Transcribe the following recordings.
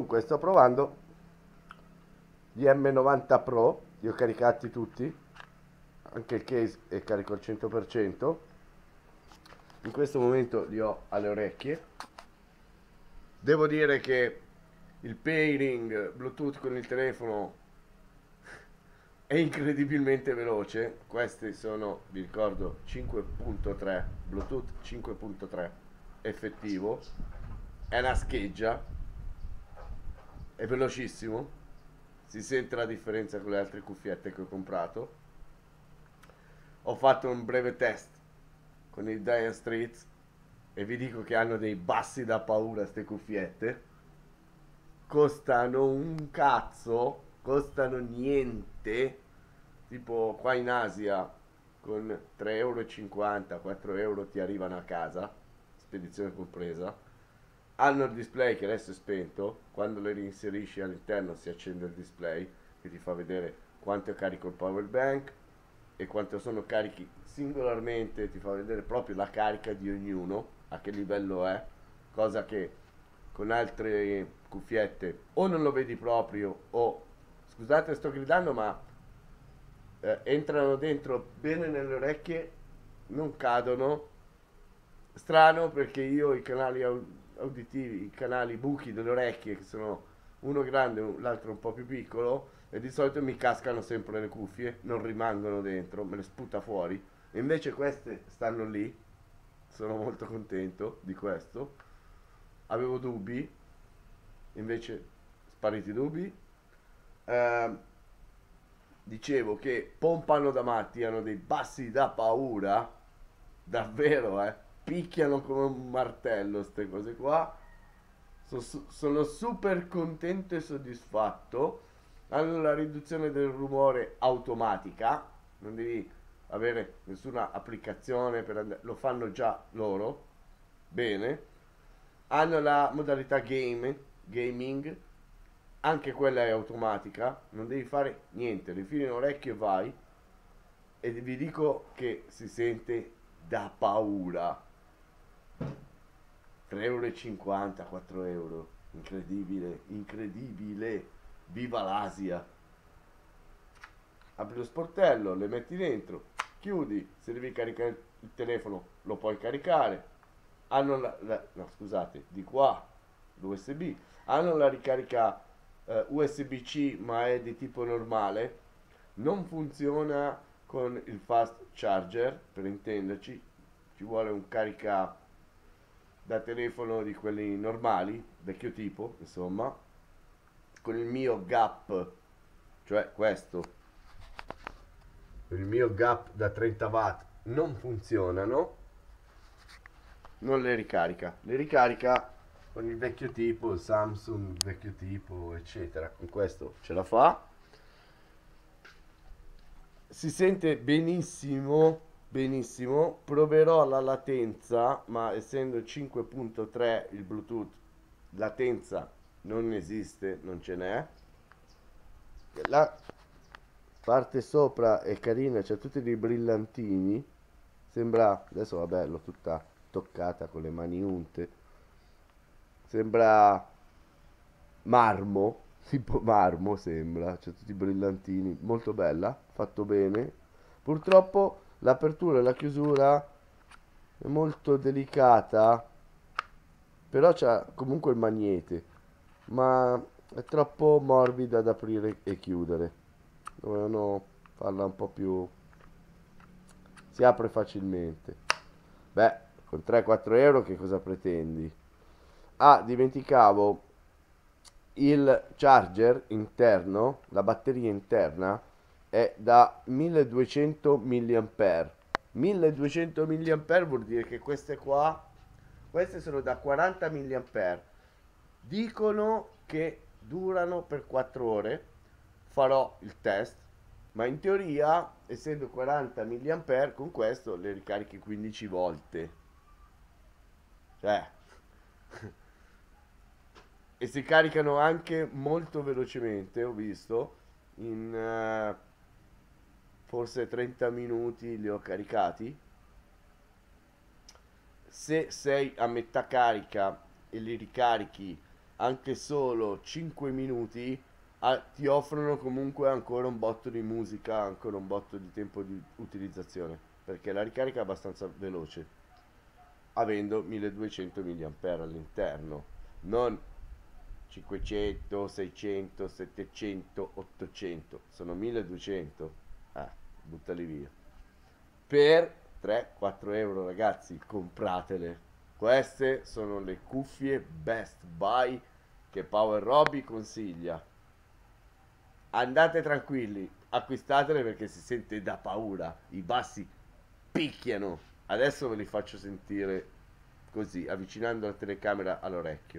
Comunque sto provando gli M90 Pro, li ho caricati tutti, anche il case è carico al 100%. In questo momento li ho alle orecchie. Devo dire che il pairing Bluetooth con il telefono è incredibilmente veloce. Questi sono, vi ricordo, 5.3, Bluetooth 5.3 effettivo. È una scheggia, è velocissimo, si sente la differenza con le altre cuffiette che ho comprato. Ho fatto un breve test con il Dire Straits e vi dico che hanno dei bassi da paura ste cuffiette. Costano un cazzo, costano niente. Tipo qua in Asia con 3,50 euro, 4 euro ti arrivano a casa, spedizione compresa. Hanno il display che adesso è spento, quando le reinserisci all'interno si accende il display che ti fa vedere quanto è carico il power bank e quanto sono carichi singolarmente, ti fa vedere proprio la carica di ognuno, a che livello è, cosa che con altre cuffiette o non lo vedi proprio o, scusate sto gridando ma entrano dentro bene nelle orecchie, non cadono. Strano perché io i canali uditivi, i canali buchi delle orecchie, che sono uno grande e l'altro un po' più piccolo, e di solito mi cascano sempre le cuffie, non rimangono dentro, me le sputa fuori. E invece queste stanno lì, sono molto contento di questo. Avevo dubbi, invece spariti i dubbi. Eh, Dicevo che pompano da matti, hanno dei bassi da paura, davvero, picchiano come un martello queste cose qua. Sono super contento e soddisfatto. Hanno la riduzione del rumore automatica, non devi avere nessuna applicazione per lo fanno già loro. Bene. Hanno la modalità gaming, anche quella è automatica, non devi fare niente, le infili in orecchio e vai. E vi dico che si sente da paura. 3,50 euro, 4 euro, incredibile, incredibile, viva l'Asia. Apri lo sportello, le metti dentro, chiudi, se devi caricare il telefono lo puoi caricare. Hanno no scusate, di qua l'USB, hanno la ricarica USB-C ma è di tipo normale, non funziona con il fast charger, per intenderci, ci vuole un carica da telefono di quelli normali, vecchio tipo, insomma, con il mio gap, cioè questo, il mio gap da 30 watt non funzionano, non le ricarica con il vecchio tipo, il Samsung vecchio tipo, eccetera, con questo ce la fa. Si sente benissimo, benissimo. Proverò la latenza, ma essendo 5.3 il Bluetooth, latenza non esiste, non ce n'è. La parte sopra è carina, c'ha tutti dei brillantini. Sembra, adesso vabbè, l'ho tutta toccata con le mani unte. Sembra marmo, tipo marmo sembra, c'è tutti i brillantini, molto bella, fatto bene. Purtroppo l'apertura e la chiusura è molto delicata, però c'ha comunque il magnete, ma è troppo morbida da aprire e chiudere. Dovevano farla un po' più... si apre facilmente. Beh, con 3-4 euro che cosa pretendi? Ah, dimenticavo, il charger interno, la batteria interna, è da 1200 mAh. 1200 mAh vuol dire che queste qua, queste sono da 40 mAh. Dicono che durano per 4 ore. Farò il test, ma in teoria, essendo 40 mAh, con questo le ricarichi 15 volte. Cioè, e si caricano anche molto velocemente, ho visto, in forse 30 minuti li ho caricati. Se sei a metà carica e li ricarichi anche solo 5 minuti, ti offrono comunque ancora un botto di musica, ancora un botto di tempo di utilizzazione, perché la ricarica è abbastanza veloce, avendo 1200 mAh all'interno, non 500, 600, 700, 800, sono 1200. Buttali via. Per 3-4 euro, ragazzi, compratele. Queste sono le cuffie Best Buy che Power Robbie consiglia. Andate tranquilli, acquistatele perché si sente da paura. I bassi picchiano. Adesso ve li faccio sentire così, avvicinando la telecamera all'orecchio.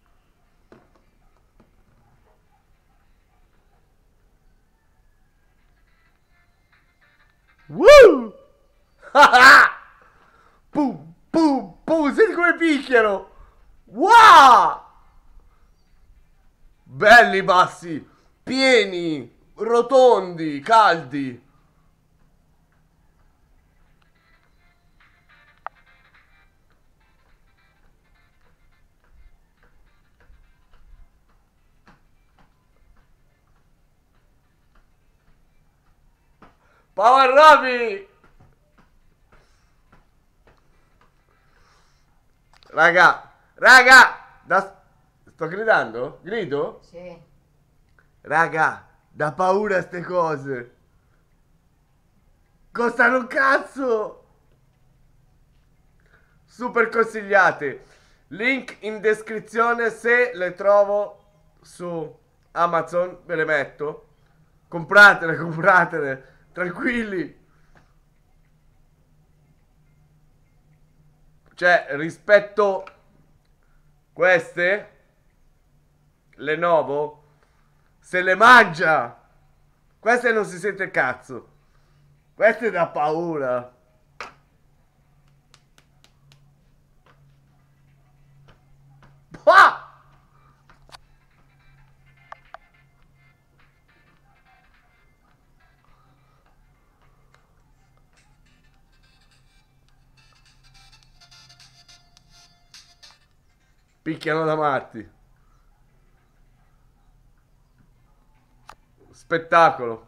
Woo! Pum, pum, pum, senti come picchiano! Wow! Belli bassi, pieni, rotondi, caldi. Power Robbie! Raga, sto gridando? Grido? Sì. Raga, da paura ste cose. Costano un cazzo! Super consigliate. Link in descrizione, se le trovo su Amazon, ve le metto. Compratele, compratele, tranquilli. Cioè, rispetto queste, Lenovo, se le mangia. Queste non si sente il cazzo. Queste da paura. Ah! Picchiano da matti. Spettacolo.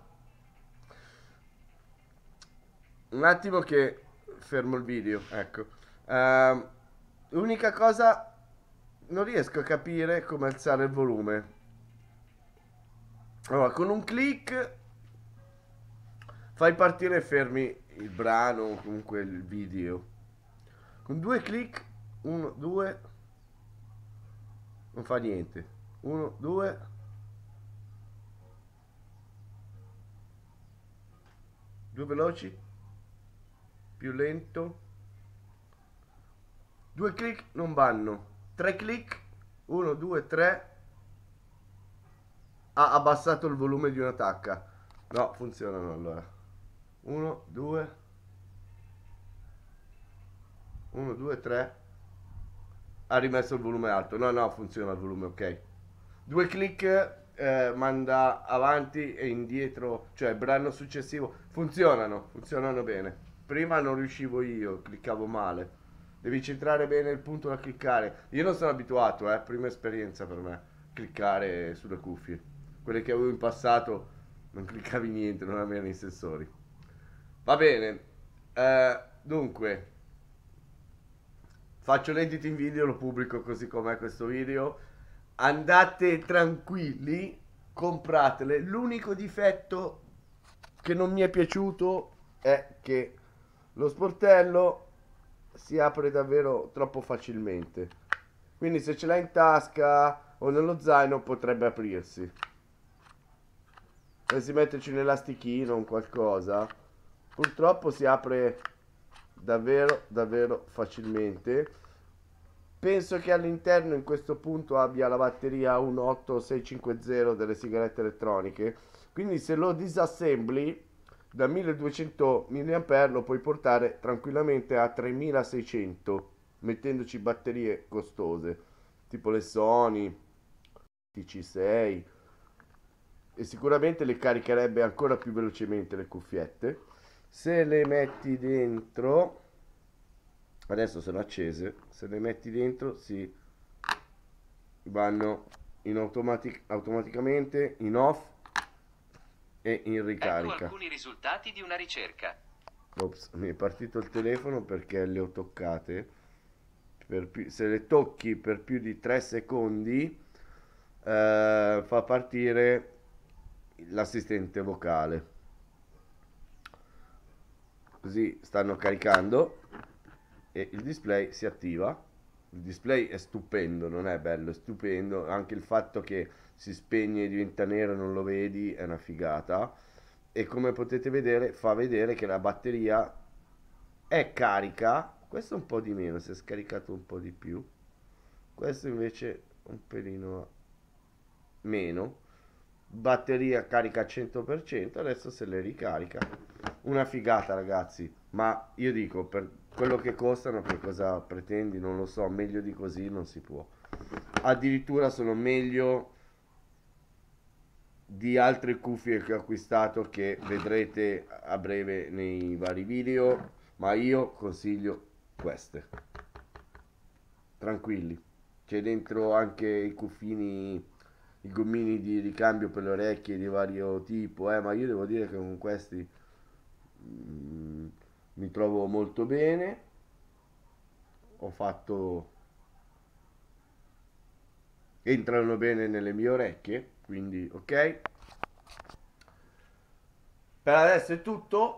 Un attimo che fermo il video, ecco. L'unica cosa, non riesco a capire come alzare il volume. Allora, con un clic fai partire e fermi il brano o comunque il video. Con due clic, 1, 2, non fa niente. 1, 2, due veloci, più lento. Due clic non vanno. Tre clic, 1, 2, 3. Ha abbassato il volume di una tacca. No, funzionano allora. 1, 2, 1, 2, 3. Ha rimesso il volume alto. No, no, funziona il volume, ok. Due clic manda avanti e indietro, cioè il brano successivo. Funzionano bene. Prima non riuscivo io, cliccavo male. Devi centrare bene il punto da cliccare. Io non sono abituato, prima esperienza per me, cliccare sulle cuffie. Quelle che avevo in passato non cliccavi niente, non avevano i sensori. Va bene. Dunque, faccio l'edit in video, lo pubblico così com'è questo video. Andate tranquilli, compratele. L'unico difetto che non mi è piaciuto è che lo sportello si apre davvero troppo facilmente. Quindi se ce l'hai in tasca o nello zaino potrebbe aprirsi. Dovessi metterci un elastichino o qualcosa. Purtroppo si apre davvero facilmente. Penso che all'interno in questo punto abbia la batteria 18650 delle sigarette elettroniche. Quindi se lo disassembli da 1200 mAh lo puoi portare tranquillamente a 3600 mettendoci batterie costose tipo le Sony TC6 e sicuramente le caricherebbe ancora più velocemente le cuffiette. Se le metti dentro, adesso sono accese, se le metti dentro si vanno in automaticamente in off e in Ecco ricarica. alcuni risultati di una ricerca. Ops, mi è partito il telefono perché le ho toccate. Se le tocchi per più di 3 secondi, fa partire l'assistente vocale. Così stanno caricando e il display si attiva. Il display è stupendo, non è bello, è stupendo. Anche il fatto che si spegne e diventa nero e non lo vedi è una figata. E come potete vedere, fa vedere che la batteria è carica. Questo un po' di meno, si è scaricato un po' di più. Questo invece un pelino meno. Batteria carica al 100%, adesso se le ricarica. Una figata, ragazzi, ma io dico, per quello che costano, che cosa pretendi? Non lo so, meglio di così non si può. Addirittura sono meglio di altre cuffie che ho acquistato, che vedrete a breve nei vari video, ma io consiglio queste. Tranquilli. C'è dentro anche i cuffini, i gommini di ricambio per le orecchie di vario tipo, ma io devo dire che con questi mi trovo molto bene. Ho fatto, entrano bene nelle mie orecchie, quindi ok. Per adesso è tutto.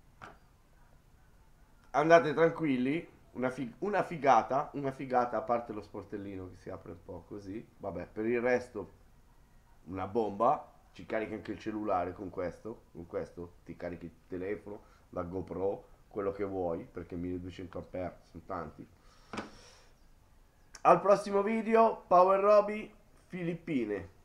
Andate tranquilli. Una figata, a parte lo sportellino che si apre un po' così. Vabbè, per il resto una bomba. Ci carichi anche il cellulare con questo. Con questo ti carichi il telefono, la GoPro, quello che vuoi, perché 1200 Ah sono tanti. Al prossimo video, Power Roby, Filippine.